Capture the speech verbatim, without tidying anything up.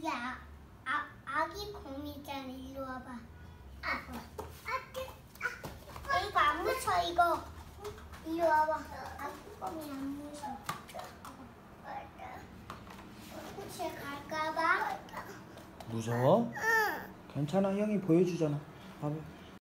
이게 아, 아, 아기 곰이잖아. 이리 와봐. 아, 아, 이거 안 묻혀 이거. 이리 와봐. 아기 곰이 안 묻혀. 혹시 갈까봐? 무서워? 응. 괜찮아, 형이 보여주잖아. 봐봐.